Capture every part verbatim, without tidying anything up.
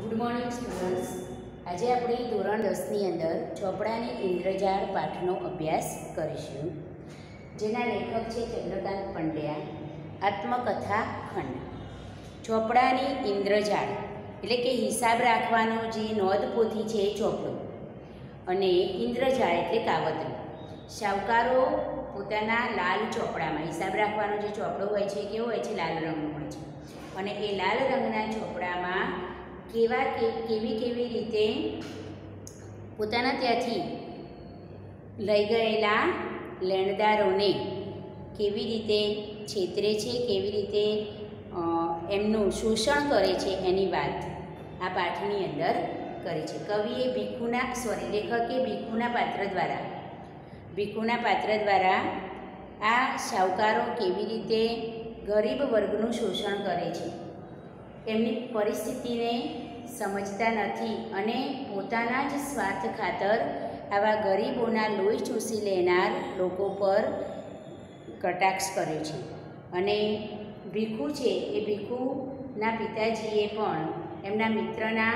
Good morning students. આજે આપણે ધોરણ દસની અંદર ચોપડાની ઇન્દ્રજાળ પાઠનો અભ્યાસ કરીશું, જેના લેખક છે ચંદ્રકાંત પંડ્યા. આત્મકથા ખંડ. ચોપડાની ઇન્દ્રજાળ એટલે કે હિસાબ રાખવાનો જે નોંધપોથી છે એ ચોપડો, અને ઇન્દ્રજાળ એટલે કાવતરું. શાહુકારો પોતાના લાલ ચોપડામાં, હિસાબ રાખવાનો જે ચોપડો હોય છે કેવો હોય છે? લાલ રંગનો હોય છે. અને એ લાલ રંગના ચોપડામાં કેવા કે કેવી કેવી રીતે પોતાના ત્યાંથી લઈ ગયેલા લેણદારોને કેવી રીતે છેતરે છે, કેવી રીતે એમનું શોષણ કરે છે, એની વાત આ પાઠની અંદર કરી છે. કવિએ ભીખુના સોરી લેખકે ભીખુના પાત્ર દ્વારા ભીખુના પાત્ર દ્વારા આ શાહુકારો કેવી રીતે ગરીબ વર્ગનું શોષણ કરે છે, એમની પરિસ્થિતિને સમજતા નથી અને પોતાના જ સ્વાર્થ ખાતર આવા ગરીબોના લોહી ચૂસી લેનાર લોકો પર કટાક્ષ કર્યો છે. અને ભીખુ છે એ ભીખુના પિતાજીએ પણ એમના મિત્રના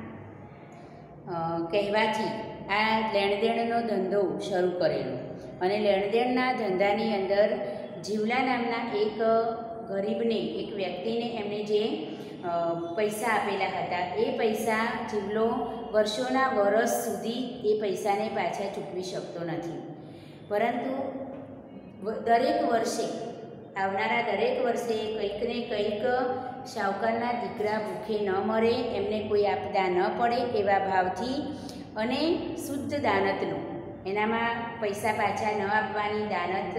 કહેવાથી આ લેણદેણનો ધંધો શરૂ કરેલો. અને લેણદેણના ધંધાની અંદર જીવલા નામના એક ગરીબને, એક વ્યક્તિને એમણે જે પૈસા આપેલા હતા, એ પૈસા જીવલો વર્ષોના વર્ષ સુધી એ પૈસાને પાછા ચૂકવી શકતો નથી. પરંતુ દરેક વર્ષે, આવનારા દરેક વર્ષે કંઈક ને કંઈક શાહુકારના દીકરા ભૂખે ન મરે, એમને કોઈ આપદા ન પડે એવા ભાવથી અને શુદ્ધ દાનતનું, એનામાં પૈસા પાછા ન આપવાની દાનત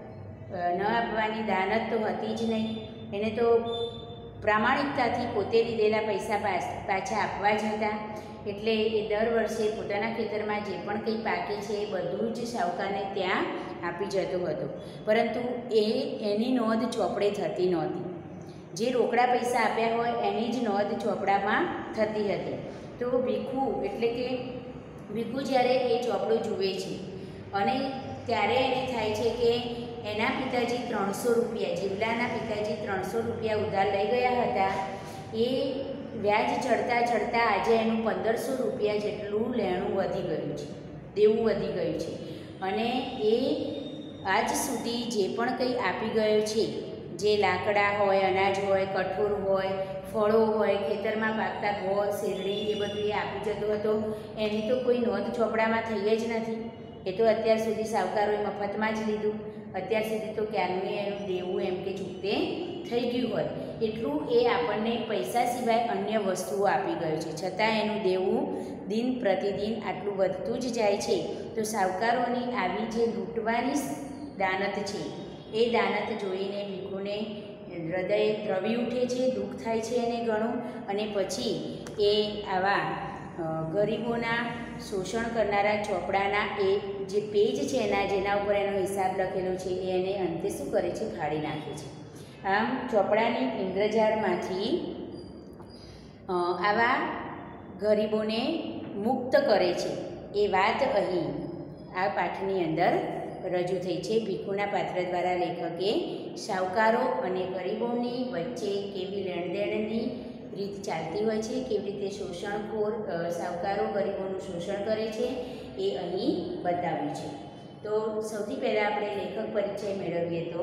ન આપવાની દાનત તો હતી જ નહીં. એને તો પ્રામાણિકતાથી પોતે લીધેલા પૈસા પાછા આપવા જ હતા. એટલે એ દર વર્ષે પોતાના ખેતરમાં જે પણ કંઈ પાકે છે એ બધું જ શાહુકારને ત્યાં આપી જતો હતો. પરંતુ એ એની નોંધ ચોપડે થતી નહોતી. જે રોકડા પૈસા આપ્યા હોય એની જ નોંધ ચોપડામાં થતી હતી. તો ભીખુ એટલે કે ભીખુ જ્યારે એ ચોપડો જુએ છે અને ત્યારે એને થાય છે કે એના પિતાજી ત્રણસો રૂપિયા જીવલાના પિતાજી ત્રણસો રૂપિયા ઉધાર લઈ ગયા હતા, એ વ્યાજ ચડતા ચડતા આજે એનું પંદરસો રૂપિયા જેટલું લેણું વધી ગયું છે, દેવું વધી ગયું છે. અને એ આજ સુધી જે પણ કંઈ આપી ગયો છે, જે લાકડા હોય, અનાજ હોય, કઠોળ હોય, ફળો હોય, ખેતરમાં પાકતા ગોળ, શેરડી, એ બધું એ આપી જતો હતો. એની તો કોઈ નોંધ ચોપડામાં થઈ જ નથી. એ તો અત્યાર સુધી શાહુકારોએ મફતમાં જ લીધું. અત્યાર સુધી તો ક્યારનું એનું દેવું એમ કે ચૂકતે થઈ ગયું હોય એટલું એ આપણને પૈસા સિવાય અન્ય વસ્તુઓ આપી ગયો છે, છતાં એનું દેવું દિન પ્રતિદિન આટલું વધતું જ જાય છે. તો શાહુકારોની આવી જે લૂંટવાની દાનત છે, એ દાનત જોઈને ભીખુને હૃદય દ્રવી ઉઠે છે, દુઃખ થાય છે એને ઘણું. અને પછી એ આવા ગરીબોના શોષણ કરનારા ચોપડાના એ જે પેજ છે એના જેના ઉપર એનો હિસાબ લખેલો છે એ એને અંતે શું કરે છે? ફાડી નાખે છે. આમ ચોપડાની ઇન્દ્રજાળમાંથી આવા ગરીબોને મુક્ત કરે છે એ વાત અહીં આ પાઠની અંદર રજૂ થઈ છે. ભીખુના પાત્ર દ્વારા લેખકે શાહુકારો અને ગરીબોની વચ્ચે કેવી લેણદેણની રીત ચાલતી હોય છે, કેવી રીતે શોષણખોર શાહુકારો ગરીબોનું શોષણ કરે છે, એ અહીં બતાવ્યું છે. તો સૌથી પહેલાં આપણે લેખક પરિચય મેળવીએ તો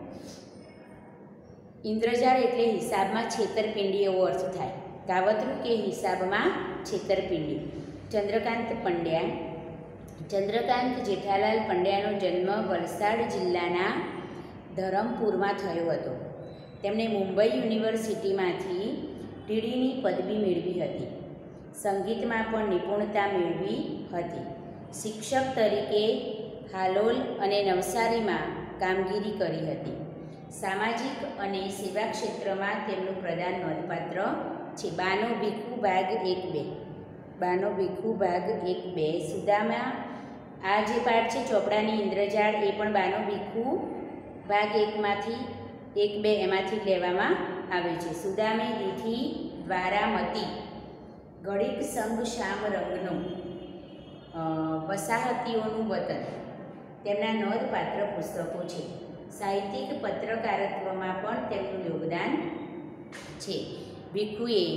ઇન્દ્રજાળ એટલે હિસાબમાં છેતરપિંડી એવો અર્થ થાય. કાવતરું કે હિસાબમાં છેતરપિંડી. ચંદ્રકાંત પંડ્યા. ચંદ્રકાંત જેઠાલાલ પંડ્યાનો જન્મ વલસાડ જિલ્લાના ધરમપુરમાં થયો હતો. તેમણે મુંબઈ યુનિવર્સિટીમાંથી ટીડીની પદવી મેળવી હતી. સંગીતમાં પણ નિપુણતા મેળવી હતી. શિક્ષક તરીકે હાલોલ અને નવસારીમાં કામગીરી કરી હતી. સામાજિક અને સેવા ક્ષેત્રમાં તેમનું પ્રદાન નોંધપાત્ર છે. બાનો ભીખુ ભાગ એક બે બાનો ભીખુ ભાગ એક બે સુદામા. આ જે પાઠ છે ચોપડાની ઇન્દ્રજાળ, એ પણ બાનો ભીખુ ભાગ એકમાંથી એક બે એમાંથી લેવામાં આવે છે. સુદામે દીઠી દ્વારામતી, ઘડીક સંગ શ્યામ રંગનો, વસાહતીઓનું વતન તેમના નોંધપાત્ર પુસ્તકો છે. સાહિત્યિક પત્રકારત્વમાં પણ તેમનું યોગદાન છે. ભીખુએ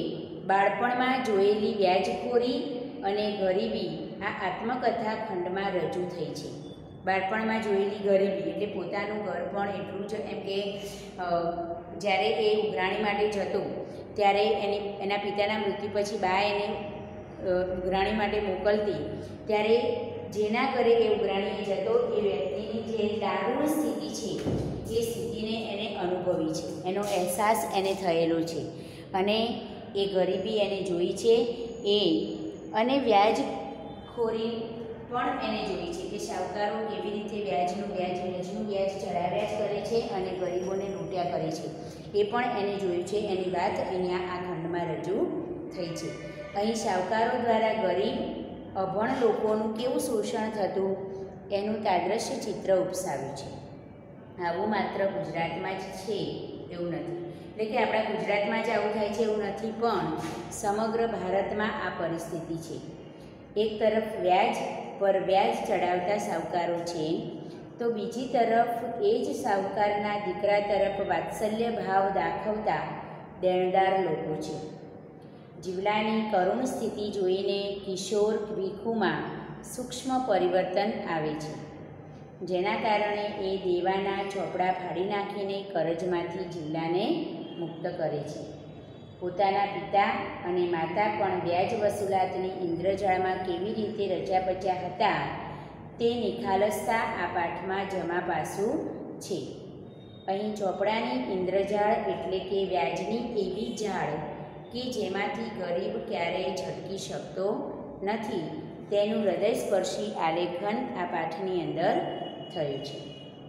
બાળપણમાં જોયેલી વ્યાજખોરી અને ગરીબી આ આત્મકથા ખંડમાં રજૂ થઈ છે. બાળપણમાં જોયેલી ગરીબી એટલે પોતાનું ઘર પણ એટલું જ, એમ કે જ્યારે એ ઉઘરાણી માટે જતો ત્યારે એની એના પિતાના મૃત્યુ પછી બા એને ઉઘરાણી માટે મોકલતી, ત્યારે જેના ઘરે એ ઉઘરાણીએ જતો એ વ્યક્તિની જે દારૂણ સ્થિતિ છે એ સ્થિતિને એને અનુભવી છે, એનો અહેસાસ એને થયેલો છે અને એ ગરીબી એને જોઈ છે. એ અને વ્યાજખોરી પણ એને જોઈ છે કે શાહુકારો કેવી રીતે વ્યાજનું વ્યાજ વ્યાજનું વ્યાજ ચડાવ્યા જ કરે છે અને ગરીબોને લૂંટ્યા કરે છે, એ પણ એને જોયું છે. એની વાત અહીંયા આ ખંડમાં રજૂ થઈ છે. અહીં શાહુકારો દ્વારા ગરીબ અભણ લોકોનું કેવું શોષણ થતું એનું તાદ્રશ્ય ચિત્ર ઉપસાવ્યું છે. આવું માત્ર ગુજરાતમાં જ છે એવું નથી, એટલે કે આપણા ગુજરાતમાં જ આવું થાય છે એવું નથી, પણ સમગ્ર ભારતમાં આ પરિસ્થિતિ છે. એક તરફ વ્યાજ પર વ્યાજ ચડાવતા સાહુકારો છે, તો બીજી તરફ એ જ સાહુકારના દીકરા તરફ વાત્સલ્ય ભાવ દાખવતા દેણદાર લોકો છે. જીવલાની કરુણ સ્થિતિ જોઈને કિશોર ભીખુમાં સૂક્ષ્મ પરિવર્તન આવે છે, જેના કારણે એ દેવાના ચોપડા ફાડી નાખીને કરજમાંથી જીવલાને મુક્ત કરે છે. પોતાના પિતા અને માતા પણ વ્યાજ વસૂલાતની ઇન્દ્રજાળમાં કેવી રીતે રચ્યા હતા તે નિખાલસતા આ પાઠમાં જમા પાસું છે. અહીં ચોપડાની ઇન્દ્રજાળ એટલે કે વ્યાજની એવી જાળ કે જેમાંથી ગરીબ ક્યારેય છટકી શકતો નથી, તેનું હૃદયસ્પર્શી આલેખન આ પાઠની અંદર થયું છે.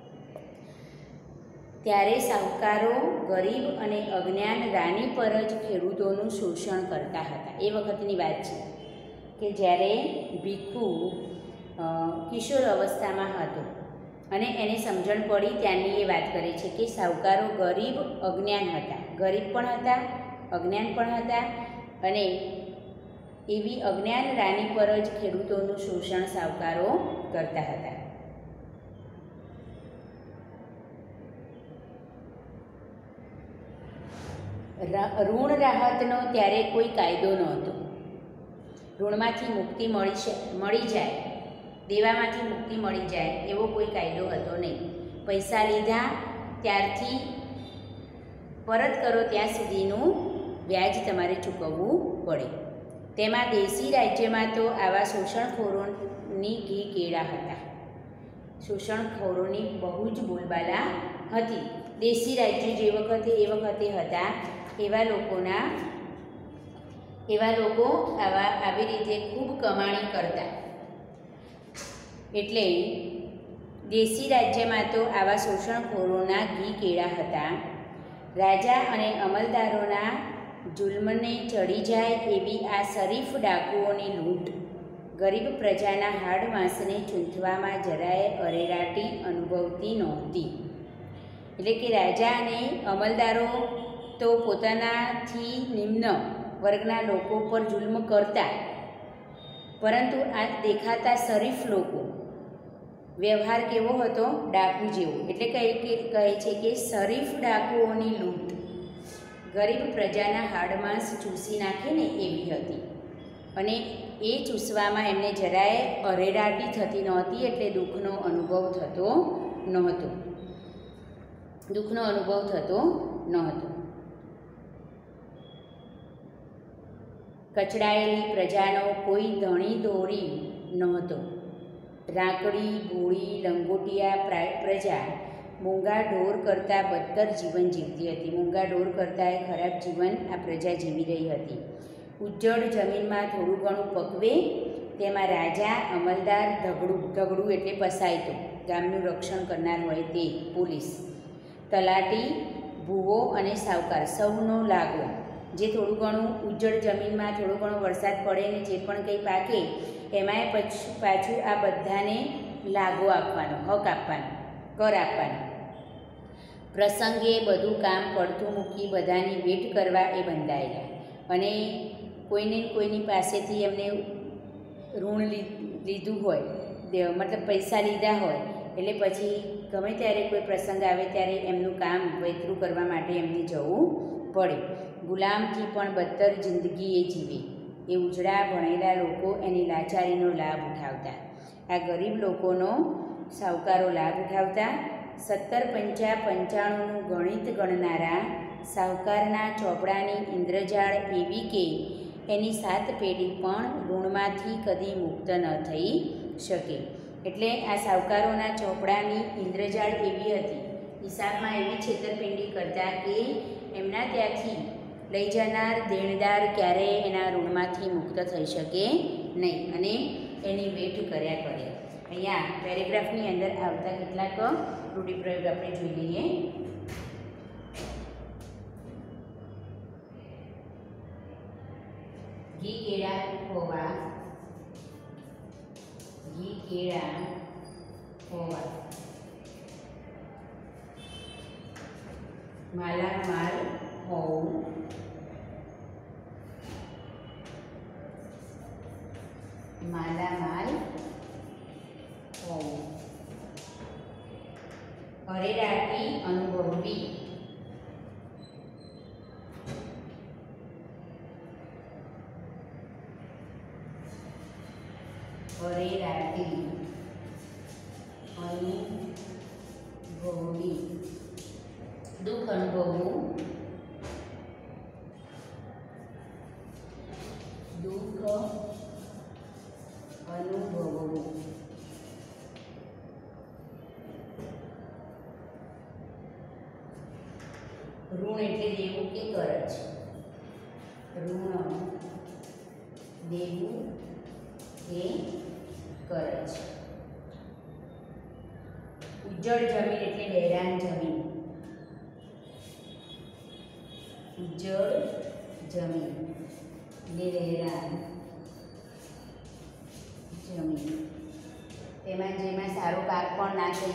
ત્યારે સાહુકારો ગરીબ અને અજ્ઞાન રાની પર જ ખેડૂતોનું શોષણ કરતા હતા. એ વખતની વાત છે કે જ્યારે ભીખુ કિશોર અવસ્થામાં હતો અને એને સમજણ પડી ત્યાંની એ વાત કરે છે કે સાહુકારો ગરીબ અજ્ઞાન હતા, ગરીબ પણ હતા, અજ્ઞાન પણ હતા અને એવી અજ્ઞાન રાની પર જ ખેડૂતોનું શોષણ સાહુકારો કરતા હતા. ઋણ રાહતનો ત્યારે કોઈ કાયદો નહોતો. ઋણમાંથી મુક્તિ મળી મળી જાય, દેવામાંથી મુક્તિ મળી જાય એવો કોઈ કાયદો હતો નહીં. પૈસા લીધા ત્યારથી પરત કરો ત્યાં સુધીનું વ્યાજ તમારે ચૂકવવું પડે. તેમાં દેશી રાજ્યમાં તો આવા શોષણખોરોની ઘી કેળા હતા. શોષણખોરોની બહુ જ બોલબાલા હતી. દેશી રાજ્યો જે વખતે એ વખતે હતા એવા લોકોના એવા લોકો આવા આવી રીતે ખૂબ કમાણી કરતા. એટલે દેશી રાજ્યમાં તો આવા શોષણખોરોના ઘી કેળા હતા. રાજા અને અમલદારોના જુલ્મને ચડી જાય એવી આ શરીફ ડાકુઓની લૂંટ ગરીબ પ્રજાના હાડ માંસને ચૂંથવામાં જરાય અરેરાટી અનુભવતી નહોતી. એટલે કે રાજા અને અમલદારો તો પોતાનાથી નિમ્ન વર્ગના લોકો પર જુલ્મ કરતા, પરંતુ આ દેખાતા શરીફ લોકો વ્યવહાર કેવો હતો? ડાકુ જેવો. એટલે કહે કે કહે છે કે શરીફ ડાકુઓની લૂંટ ગરીબ પ્રજાના હાડમાંસ ચૂસી નાખે ને એવી હતી અને એ ચૂસવામાં એમને જરાય અરેરાટી થતી નહોતી, એટલે દુઃખનો અનુભવ થતો નહોતો દુઃખનો અનુભવ થતો નહોતો. કચડાયેલી પ્રજાનો કોઈ ધણી દોરી નહોતો. રાકડી, ભોળી, લંગોટિયા પ્રજા મૂંગા ઢોર કરતાં બદતર જીવન જીવતી હતી. મૂંગા ઢોર કરતાં એ ખરાબ જીવન આ પ્રજા જીવી રહી હતી. ઉજ્જડ જમીનમાં થોડું ઘણું પકવે તેમાં રાજા, અમલદાર, ધગડું ધગડું એટલે પસાયતો, ગામનું રક્ષણ કરનાર હોય તે, પોલીસ, તલાટી, ભૂવો અને સાવકાર સૌનો લાગો. જે થોડું ઘણું ઉજ્જડ જમીનમાં થોડો ઘણો વરસાદ પડે ને જે પણ કંઈ પાકે એમાંય પછી પાછું આ બધાને લાગો આપવાનો, હક આપવાનો, કર આપવાનો. પ્રસંગે બધું કામ પડતું મૂકી બધાની વેટ કરવા એ બંધાયેલા અને કોઈને કોઈની પાસેથી એમને ઋણ લીધું હોય, મતલબ પૈસા લીધા હોય એટલે પછી ગમે ત્યારે કોઈ પ્રસંગ આવે ત્યારે એમનું કામ વહેતરું કરવા માટે એમને જવું પડે. ગુલામથી પણ બદતર જિંદગી એ જીવે. એ ઉજળા ભણેલા લોકો એની લાચારીનો લાભ ઉઠાવતા. આ ગરીબ લોકોનો સાહુકારો લાભ ઉઠાવતા. સત્તર પંચા પંચાણુંનું ગણિત ગણનારા સાહુકારના ચોપડાની ઇન્દ્રજાળ એવી કે એની સાત પેઢી પણ ઋણમાંથી કદી મુક્ત ન થઈ શકે. એટલે આ સાહુકારોના ચોપડાની ઇન્દ્રજાળ એવી હતી, હિસાબમાં એવી છેતરપિંડી કરતા કે એમના ત્યાંથી લઈ જનાર દેણદાર ક્યારેય એના ઋણમાંથી મુક્ત થઈ શકે નહીં અને એની વેઠ કર્યા કરે. અહીંયા પેરેગ્રાફની અંદર આવતા કેટલાક રૂઢિપ્રયોગ આપણે જોઈ લઈએ. ઘી કેળા હોવા, ઘી કેળા હોવા, માલામાલ હોવું, માલામાલ હોવું, અરેરાટી અનુભવવી, અરેરાટી અનુભવવી, દુઃખ અનુભવવું, દુઃખ અનુભવવું, ઋણ એટલે દેવું કે કરજ, ઋણ દેવું કે કરજ. ઉજ્જડ જમીન એટલે બહેરાન જમીન, ઉજ્જડ જમીન એટલે બહેરાન જમીન. તેમાં જેમાં સારો પાક પણ ના થઈ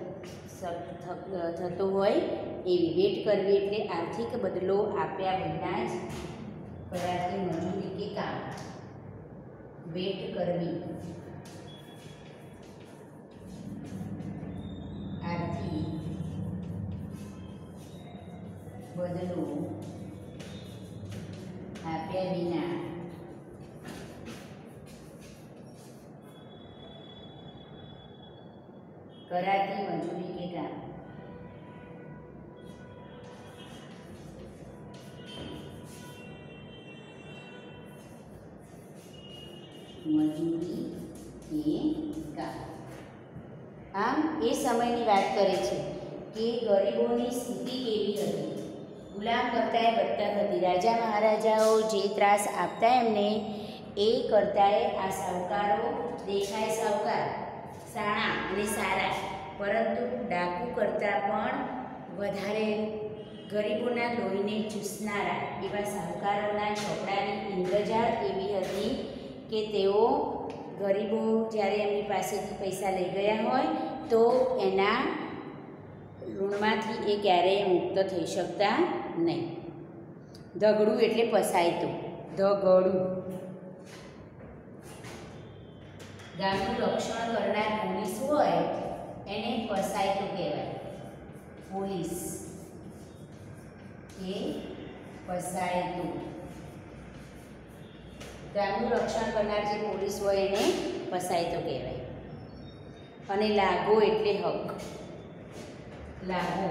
થતો હોય એવી. વેટ કરવી એટલે આર્થિક બદલો આપ્યા વિના જ કરાતી મજૂરી કે કામ. વેટ કરવી, આર્થિક બદલો આપ્યા વિના કરાતી મજૂરી કે કામ. મજૂરી કે કામ. આમ એ સમયની વાત કરે છે કે ગરીબોની સ્થિતિ કેવી હતી. ગુલામ કરતાંય બદતર હતી. રાજા મહારાજાઓ જે ત્રાસ આપતા એમને એ કરતાંય આ સાહુકારો દેખાય સાહુકાર સાણા અને સારા, પરંતુ ડાકુ કરતાં પણ વધારે ગરીબોના લોહીને ચૂસનારા એવા સાહુકારોના ચોપડાની ઇન્દ્રજાળ એવી હતી કે તેઓ ગરીબો જ્યારે એમની પાસેથી પૈસા લઈ ગયા હોય તો એના ઋણમાંથી એ ક્યારેય મુક્ત થઈ શકતા નહીં. ધગડું એટલે પસાયતું, ધગડું. ગામનું રક્ષણ કરનાર પોલીસ હોય એને પસાયતું કહેવાય. પોલીસ કે પસાયતું. ગામનું રક્ષણ કરનાર જે પોલીસ હોય એને પસાયતો કહેવાય. અને લાગો એટલે હક. લાગો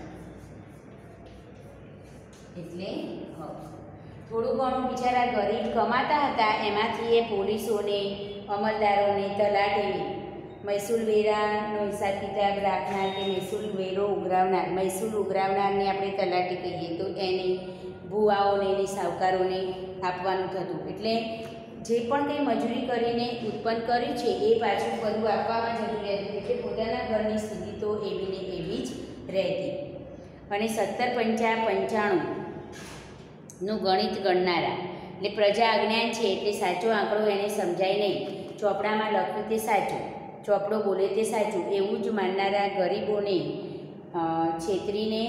એટલે હક. થોડું ઘણું બિચારા ગરીબ કમાતા હતા એમાંથી એ પોલીસોને, અમલદારોને, તલાટીને મહેસૂલ વેરાનો હિસાબ કિતાબ રાખનાર કે મહેસૂલ વેરો ઉઘરાવનાર, મહેસૂલ ઉઘરાવનારને આપણે તલાટી કહીએ તો એને ભુવાઓને એને સાહુકારોને આપવાનું થતું. એટલે જે પણ કંઈ મજૂરી કરીને ઉત્પન્ન કર્યું છે એ પાછું બધું આપવામાં જતું રહેતું. એટલે પોતાના ઘરની સ્થિતિ તો એવી ને એવી જ રહેતી. અને સત્તર પંચા પંચાણુંનું ગણિત ગણનારા એટલે પ્રજા અજ્ઞાન છે એટલે સાચો આંકડો એને સમજાય નહીં. ચોપડામાં લખ્યું તે સાચું, ચોપડો બોલે તે સાચું એવું જ માનનારા ગરીબોને છેતરીને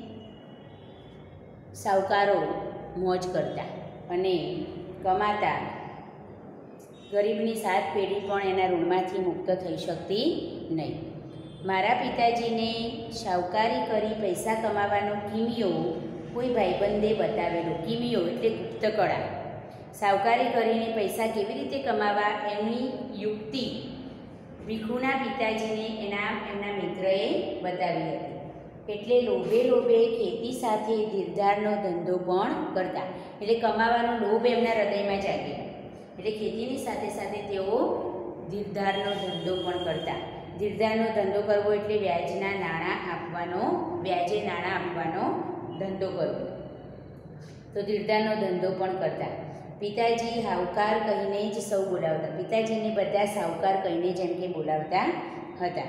સાહુકારો મોજ કરતા અને કમાતા. ગરીબની સાત પેઢી પણ એના ઋણમાંથી મુક્ત થઈ શકતી નહીં. મારા પિતાજીને શાહુકારી કરી પૈસા કમાવાનો કિમિયો કોઈ ભાઈબંધે બતાવેલું. કિમિયો એટલે ગુપ્તકળા. સાવકારી કરીને પૈસા કેવી રીતે કમાવા એની યુક્તિ ભીખુના પિતાજીને એના એમના મિત્રએ બતાવી હતી. એટલે લોભે લોભે ખેતી સાથે ધીરધારનો ધંધો પણ કરતા. એટલે કમાવાનો લોભ એમના હૃદયમાં જાગેલો. એટલે ખેતીની સાથે સાથે તેઓ ધીરધારનો ધંધો પણ કરતા. ધીરધારનો ધંધો કરવો એટલે વ્યાજના નાણાં આપવાનો, વ્યાજે નાણાં આપવાનો ધંધો કરવો. તો ધીરધારનો ધંધો પણ કરતા. પિતાજી સાવકાર કહીને જ સૌ બોલાવતા. પિતાજીને બધા સાવકાર કહીને જેમ કે બોલાવતા હતા.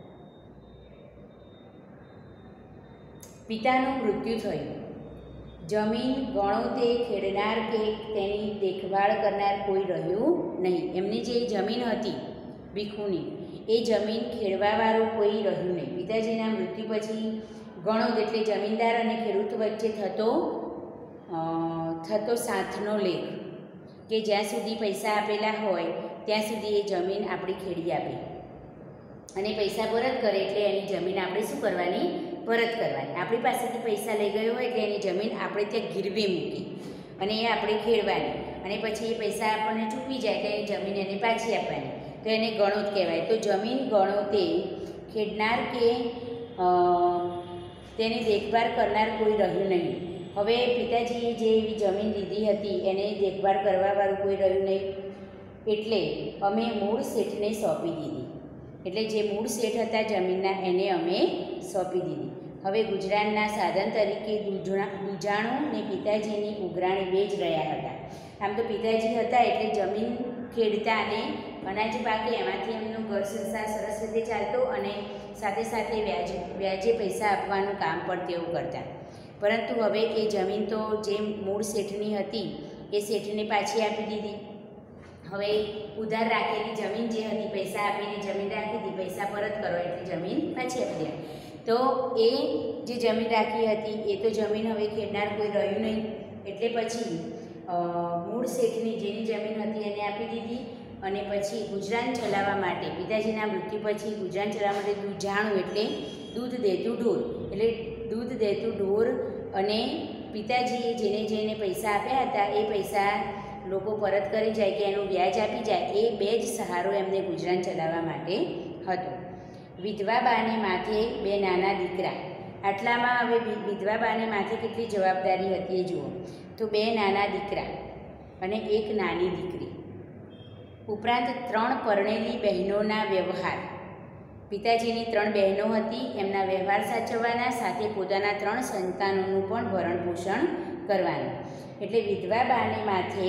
પિતાનું મૃત્યુ થયું. જમીન ગણો તે ખેડનાર કે તેની દેખભાળ કરનાર કોઈ રહ્યું નહીં. એમની જે જમીન હતી ભીખુની, એ જમીન ખેડવાવાળું કોઈ રહ્યું નહીં. પિતાજીના મૃત્યુ પછી ગણોદ એટલે જમીનદાર અને ખેડૂત વચ્ચે થતો થતો સાથનો લેખ, કે જ્યાં સુધી પૈસા આપેલા હોય ત્યાં સુધી એ જમીન આપણી ખેડી આપે અને પૈસા પરત કરે એટલે એની જમીન આપણે શું કરવાની? પરત કરવાની. આપણી પાસેથી પૈસા લઈ ગયો હોય એટલે એની જમીન આપણે ત્યાં ગીરવે મૂકી અને એ આપણે ખેડવાની અને પછી એ પૈસા આપણને ચૂકવી જાય એટલે એની જમીન એને પાછી આપવાની. તો એને ગણોત કહેવાય. તો જમીન ગણો તે ખેડનાર કે તેની દેખભાળ કરનાર કોઈ રહ્યું નહીં. હવે પિતાજીએ જે એવી જમીન લીધી હતી એને દેખભાળ કરવાવાળું કોઈ રહ્યું નહીં એટલે અમે મૂળ શેઠને સોંપી દીધી. એટલે જે મૂળ શેઠ હતા જમીનના એને અમે સોંપી દીધી. હવે ગુજરાતના સાધન તરીકે દુજાણું ને પિતાજીની ઉઘરાણી બે જ રહ્યા હતા. આમ તો પિતાજી હતા એટલે જમીન ખેડતા અને અનાજ પાકે એમાંથી એમનું ઘર સંસાર સરસ રીતે ચાલતો અને સાથે સાથે વ્યાજ વ્યાજે પૈસા આપવાનું કામ પણ તેઓ કરતા. પરંતુ હવે એ જમીન તો જે મૂળ શેઠની હતી એ શેઠને પાછી આપી દીધી. હવે ઉધાર રાખેલી જમીન જે હતી, પૈસા આપીને જમીન રાખી હતી, પૈસા પરત કરો એટલે જમીન પાછી આપી દે. તો એ જે જમીન રાખી હતી એ તો જમીન હવે ખેડનાર કોઈ રહ્યું નહીં એટલે પછી મૂળ શેઠની જેની જમીન હતી એને આપી દીધી. અને પછી ગુજરાન ચલાવવા માટે પિતાજીના મૃત્યુ પછી ગુજરાન ચલાવવા માટે દુજાણું એટલે દૂધ દેતું ઢોર, એટલે દૂધ દેતું ઢોર અને પિતાજીએ જેને જેને પૈસા આપ્યા હતા એ પૈસા લોકો પરત કરી જાય કે એનું વ્યાજ આપી જાય, એ બે જ સહારો એમને ગુજરાન ચલાવવા માટે હતો. વિધવા બાને માથે બે નાના દીકરા. આટલામાં હવે વિધવા બાને માથે કેટલી જવાબદારી હતી એ જુઓ. તો બે નાના દીકરા અને એક નાની દીકરી, ઉપરાંત ત્રણ પરણેલી બહેનોના વ્યવહાર. પિતાજીની ત્રણ બહેનો હતી, એમના વ્યવહાર સાચવવાના, સાથે પોતાના ત્રણ સંતાનોનું પણ ભરણ પોષણ કરવાનું. એટલે વિધવા બાને માથે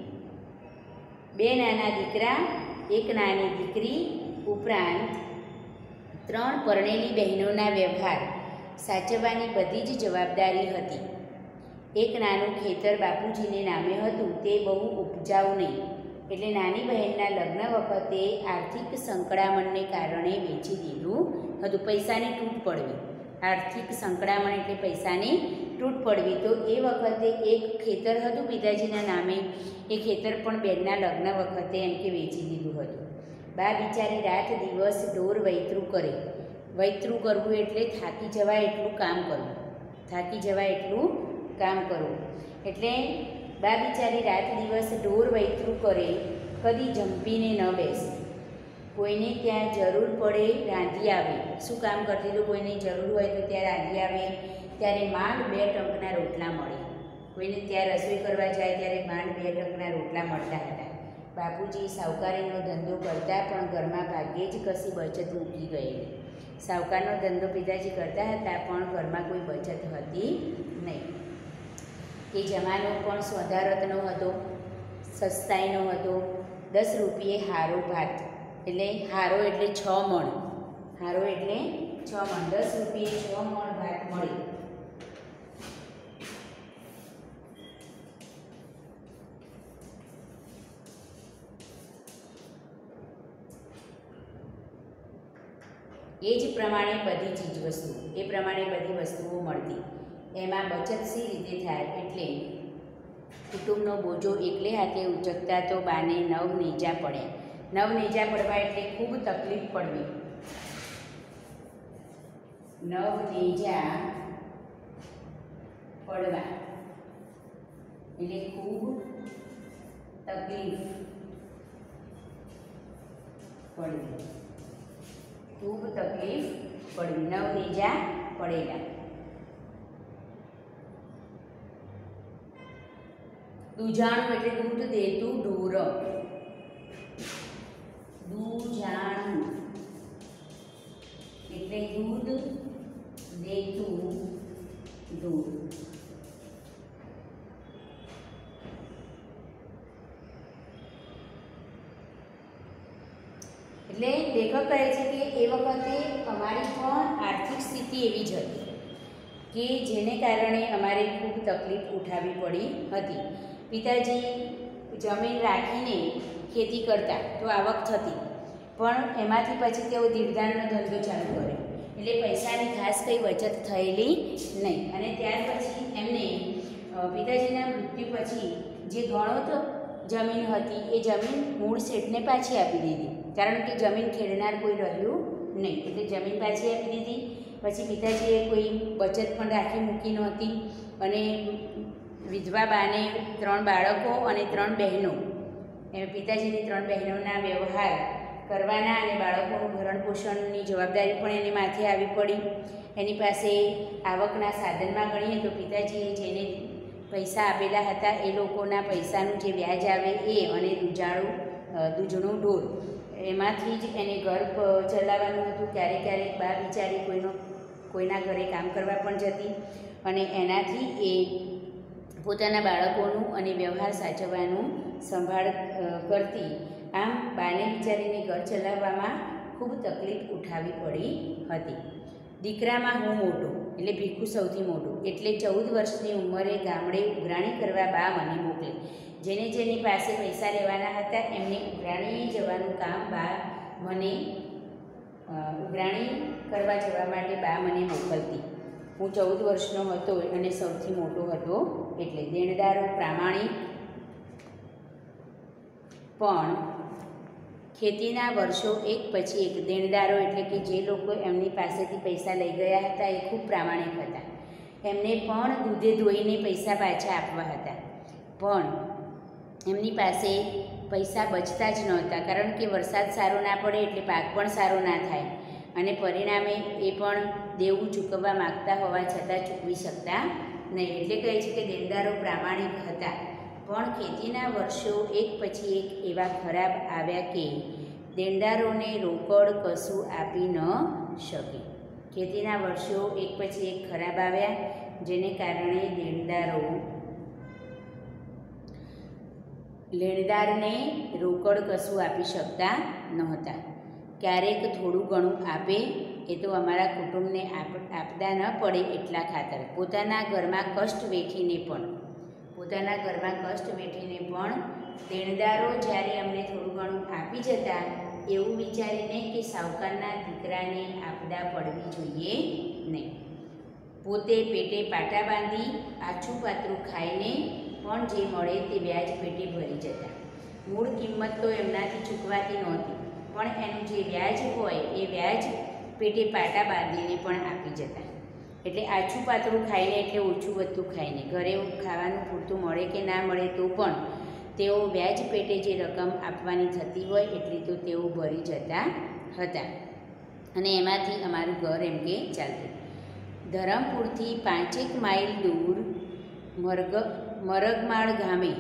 બે નાના દીકરા, એક નાની દીકરી, ઉપરાંત ત્રણ પરણેલી બહેનોના વ્યવહાર સાચવવાની બધી જ જવાબદારી હતી. એક નાનું ખેતર બાપુજીને નામે હતું, તે બહુ ઉપજાઉ નહીં એટલે નાની બહેનના લગ્ન વખતે આર્થિક સંકળામણને કારણે વેચી દીધું હતું. પૈસાની તૂટ પડવી, આર્થિક સંકળામણ એટલે પૈસાની તૂટ પડવી. તો એ વખતે એક ખેતર હતું પિતાજીના નામે, એ ખેતર પણ બહેનના લગ્ન વખતે એમ કે વેચી દીધું હતું. બા બિચારી રાત દિવસ ઢોર વૈતરું કરે. વૈતરું કરવું એટલે થાકી જવાય એટલું કામ કરવું, થાકી જવાય એટલું કામ કરવું. એટલે બા બિચારી રાત દિવસ ઢોર વૈતરું કરે, કદી જંપીને ન બેસે. કોઈને ત્યાં જરૂર પડે રાંધી આવે. શું કામ કરતી? તો કોઈને જરૂર હોય તો ત્યાં રાંધી આવે. ત્યારે માંડ બે ટંકના રોટલા મળે. કોઈને ત્યાં રસોઈ કરવા જાય ત્યારે માંડ બે ટંકના રોટલા મળતા હતા. બાપુજી સાવકારીનો ધંધો કરતા પણ ઘરમાં ભાગ્યે જ કશી બચત મૂકી ગયેલી. સાવકારનો ધંધો પિતાજી કરતા હતા પણ ઘરમાં કોઈ બચત હતી નહીં. એ જમાનો પણ સ્વધારતનો હતો, સસ્તાઈનો હતો. દસ રૂપિયે હારો ભાત, એટલે હારો એટલે છ મણ, હારો એટલે છ મણ, દસ રૂપિયે છ મણ ભાત મળે. એ જ પ્રમાણે બધી ચીજ વસ્તુ, એ પ્રમાણે બધી વસ્તુઓ મળતી. એમાં બચત સી રીતે થાય? એટલે કુટુંબનો બોજો એકલે હાથે ઉચકતા તો બાને નવ નેજા પડે. નવ નેજા પડવા એટલે ખૂબ તકલીફ પડવી. નવ નેજા પડવા એટલે ખૂબ તકલીફ પડવી, ખૂબ તકલીફ પડવી, નવનેજા પડેલા. દૂજાણું એટલે દૂધ દેતું ઢોર, દૂજાણું એટલે દૂધ દેતું ઢોર. એટલે લેખક કહે છે કે એ વખતે અમારી પણ આર્થિક સ્થિતિ એવી જ હતી કે જેને કારણે અમારે ખૂબ તકલીફ ઉઠાવવી પડી હતી. પિતાજી જમીન રાખીને ખેતી કરતા તો આવક થતી, પણ એમાંથી પછી તેઓ ધીરધારનો ધંધો ચાલુ કર્યો એટલે પૈસાની ખાસ કંઈ બચત થયેલી નહીં. અને ત્યાર પછી એમને પિતાજીના મૃત્યુ પછી જે ઘણો તો જમીન હતી એ જમીન મૂળ શેઠને પાછી આપી દીધી, કારણ કે જમીન ખેડનાર કોઈ રહ્યું નહીં એટલે જમીન પાછી આપી દીધી. પછી પિતાજીએ કોઈ બચત પણ રાખી મૂકી નહોતી અને વિધવા બાને ત્રણ બાળકો અને ત્રણ બહેનો, એ પિતાજીની ત્રણ બહેનોના વ્યવહાર કરવાના અને બાળકોનું ભરણ પોષણની જવાબદારી પણ એની માથે આવી પડી. એની પાસે આવકના સાધનમાં ગણીએ તો પિતાજીએ જેને પૈસા આપેલા હતા એ લોકોના પૈસાનું જે વ્યાજ આવે એ અને દૂજાળું દૂધનું ઢોર એમાંથી જ એને ઘર ચલાવવાનું હતું. ક્યારેક ક્યારેક બા બિચારી કોઈનો કોઈના ઘરે કામ કરવા પણ જતી અને એનાથી એ પોતાના બાળકોનું અને વ્યવહાર સાચવવાનું સંભાળ કરતી. આમ બાને બિચારીને ઘર ચલાવવામાં ખૂબ તકલીફ ઉઠાવવી પડી હતી. દીકરામાં હું મોટો એટલે ભીખુ સૌથી મોટું, એટલે ચૌદ વર્ષની ઉંમરે ગામડે ઉઘરાણી કરવા બા મને મોકલે. જેને જેની પાસે પૈસા લેવાના હતા એમને ઉઘરાણીએ જવાનું કામ બા મને ઉઘરાણી કરવા જવા માટે બા મને મોકલતી. હું ચૌદ વર્ષનો હતો અને સૌથી મોટો હતો એટલે દેણદારો પ્રામાણિક પણ ખેતીના વર્ષો એક પછી એક. દેણદારો એટલે કે જે લોકો એમની પાસેથી પૈસા લઈ ગયા હતા એ ખૂબ પ્રામાણિક હતા, એમને પણ દૂધે ધોઈને પૈસા પાછા આપવા હતા, પણ એમની પાસે પૈસા બચતા જ નહોતા, કારણ કે વરસાદ સારો ના પડે એટલે પાક પણ સારો ના થાય અને પરિણામે એ પણ દેવું ચૂકવવા માગતા હોવા છતાં ચૂકવી શકતા નહીં. એટલે કહે છે કે દેણદારો પ્રામાણિક હતા પણ ખેતીના વર્ષો એક પછી એક એવા ખરાબ આવ્યા કે દેણદારોને રોકડ કશું આપી ન શકે. ખેતીના વર્ષો એક પછી એક ખરાબ આવ્યા જેને કારણે દેણદારો લેણદારને રોકડ કશું આપી શકતા નહોતા. ક્યારેક થોડું ઘણું આપે એ તો અમારા કુટુંબને આપ આપતા ન પડે એટલા ખાતર. પોતાના ઘરમાં કષ્ટ વેઠીને પણ પોતાના ઘરમાં કષ્ટ વેઠીને પણ દેણદારો જ્યારે અમને થોડું ઘણું આપી જતા એવું વિચારીને કે સાવકારના દીકરાને આપદા પડવી જોઈએ નહીં. પોતે પેટે પાટા બાંધી આછું પાતળું ખાઈને પણ જે મળે તે વ્યાજ પેટે ભરી જતા. મૂળ કિંમત તો એમનાથી ચૂકવાતી નહોતી, પણ એનું જે વ્યાજ હોય એ વ્યાજ પેટે પાટા બાંધીને પણ આપી જતા. એટલે આછું પાતળું ખાઈને એટલે ઓછું વધતું ખાઈને ઘરે ખાવાનું પૂરતું મળે કે ના મળે તો પણ તેઓ વ્યાજ પેટે જે રકમ આપવાની થતી હોય એટલી તો તેઓ ભરી જતા હતા અને એમાંથી અમારું ઘર એમ કે ચાલતું. ધરમપુરથી પાંચેક માઇલ દૂર મરગ મરગમાળ ગામે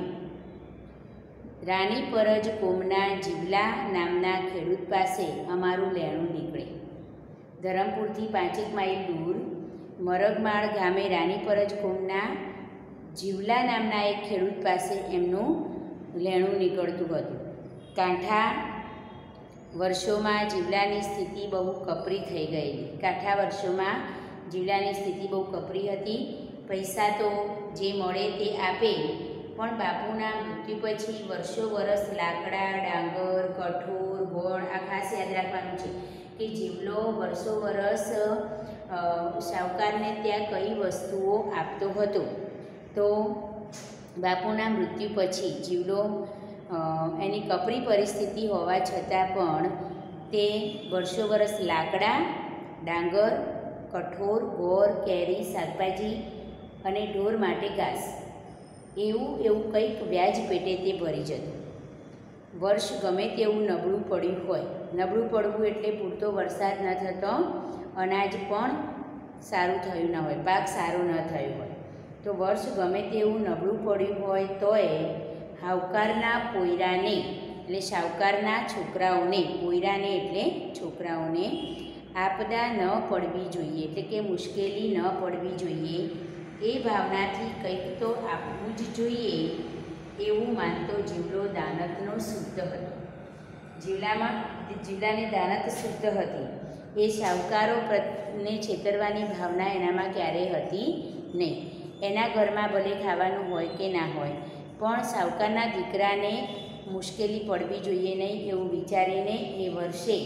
રાની પરજ કોમના જીવલા નામના ખેડૂત પાસે અમારું લેણું નીકળે. ધરમપુરથી પાંચેક માઇલ દૂર મરગમાળ ગામે રાની પરજ કોમના જીવલા નામના એક ખેડૂત પાસે એમનું લેણું નીકળતું હતું. કાંઠા વર્ષોમાં જીવલાની સ્થિતિ બહુ કપરી થઈ ગયેલી. કાંઠા વર્ષોમાં જીવલાની સ્થિતિ બહુ કપરી હતી. પૈસા તો જે મળે તે આપે, પણ બાપુના મૃત્યુ પછી વર્ષો વરસ લાકડા, ડાંગર, કઠોર, ગોળ આ ખાસ યાદ રાખવાનું છે કે જીવલો વર્ષો વરસ શાહુકારને ત્યાં કઈ વસ્તુઓ આપતો હતો. તો બાપુના મૃત્યુ પછી જીવલો એની કપરી પરિસ્થિતિ હોવા છતાં પણ તે વર્ષો વરસ લાકડા, ડાંગર, કઠોર, ગોળ, કેરી, શાકભાજી અને ઢોર માટે ઘાસ. એવું એવું કંઈક વ્યાજ પેટે તે ભરી જતું. વર્ષ ગમે તેવું નબળું પડ્યું હોય, નબળું પડવું એટલે પૂરતો વરસાદ ન થતો, અનાજ પણ સારું થયું ન હોય, પાક સારો ન થયો હોય, તો વર્ષ ગમે તેવું નબળું પડ્યું હોય તોય શાહુકારના પોયરાને એટલે શાહુકારના છોકરાઓને, પોયરાને એટલે છોકરાઓને આપદા ન પડવી જોઈએ, એટલે કે મુશ્કેલી ન પડવી જોઈએ એ ભાવનાથી કંઈક તો આપવું જ જોઈએ એવું માનતો જીવલો દાનતનો શુદ્ધ હતો. જીવલામાં જીવલાની દાનત શુદ્ધ હતી. એ શાહુકારોને છેતરવાની ભાવના એનામાં ક્યારેય હતી નહીં. એના ઘરમાં ભલે ખાવાનું હોય કે ના હોય, પણ શાહુકારના દીકરાને મુશ્કેલી પડવી જોઈએ નહીં એવું વિચારીને એ વર્ષે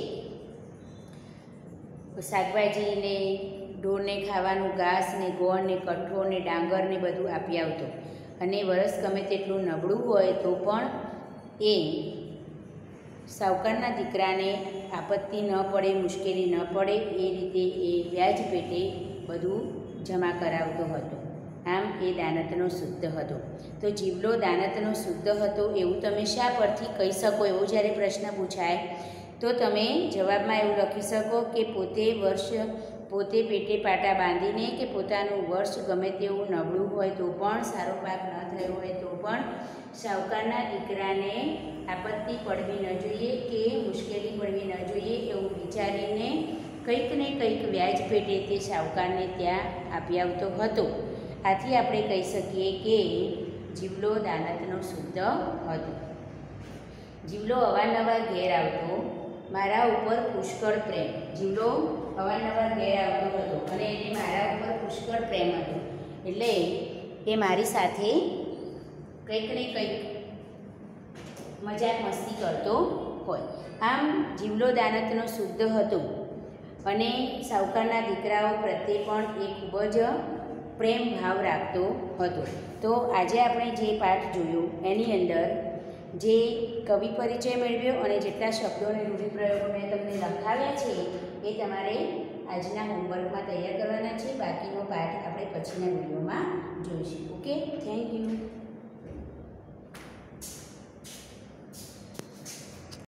શાકભાજીને, ઢોરને ખાવાનું ઘાસ ને ગોળ ને કઠોળ ને ડાંગર ને બધું આપી આવતો. અને વરસ ગમે તેટલું નબળું હોય તો પણ એ શાહુકારના દીકરાને આપત્તિ ન પડે, મુશ્કેલી ન પડે એ રીતે એ વ્યાજ પેટે બધું જમા કરાવતો હતો. આમ એ દાનતનો શુદ્ધ હતો. તો જીવલો દાનતનો શુદ્ધ હતો એવું તમે શા પરથી કહી શકો? એવો જ્યારે પ્રશ્ન પૂછાય તો તમે જવાબમાં એવું લખી શકો કે પોતે વર્ષ પોતે પેટે પાટા બાંધીને કે પોતાનું વર્ષ ગમે તેવું નબળું હોય તો પણ, સારો પાક ન થયો હોય તો પણ શાહુકારના દીકરાને આપત્તિ પડવી ન જોઈએ કે મુશ્કેલી પડવી ન જોઈએ એવું વિચારીને કંઈક ને કંઈક વ્યાજ પેટે તે શાહુકારને ત્યાં આપી આવતો હતો. આથી આપણે કહી શકીએ કે જીવલો દાનતનો શુદ્ધ હતો. જીવલો અવારનવાર ઘેર આવતો, મારા ઉપર પુષ્કળ પ્રેમ. જીવલો અવારનવાર ઘેર આવતો હતો અને એને મારા ઉપર પુષ્કળ પ્રેમ હતો, એટલે એ મારી સાથે કંઈક ને કંઈક મજાક મસ્તી કરતો હોય. આમ જીવલો દાનતનો શુદ્ધ હતો અને શાહુકારના દીકરાઓ પ્રત્યે પણ એ ખૂબ જ પ્રેમ ભાવ રાખતો હતો. તો આજે આપણે જે પાઠ જોયો એની અંદર જે કવિ પરિચય મેળવ્યો અને જેટલા શબ્દો અને રૂઢિપ્રયોગો મેં તમને લખાવ્યા છે એ તમારે આજના હોમવર્કમાં તૈયાર કરવાના છે. બાકીનો પાઠ આપણે પછીના વિડીયોમાં જોઈશું. Okay, thank you.